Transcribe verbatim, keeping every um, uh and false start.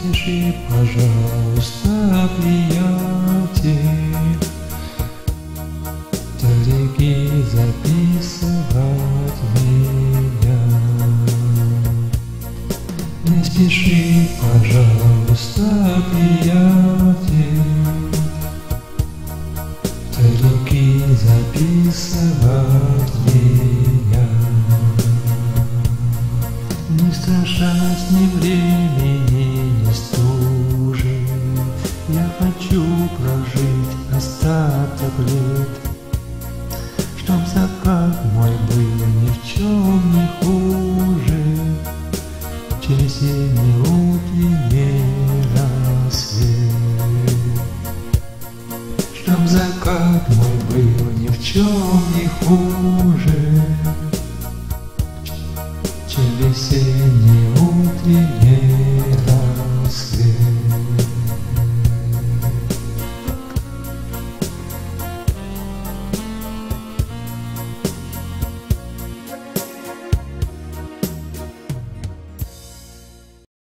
спеши, пожалуйста, приятель, далеки записывать меня. Не спеши, пожалуйста, приятель, далеки записывать меня. Не страшась ни времени, ни стужи, я хочу прожить остаток лет, чтоб закат мой был ни в чем не хуже, чем весенний утренний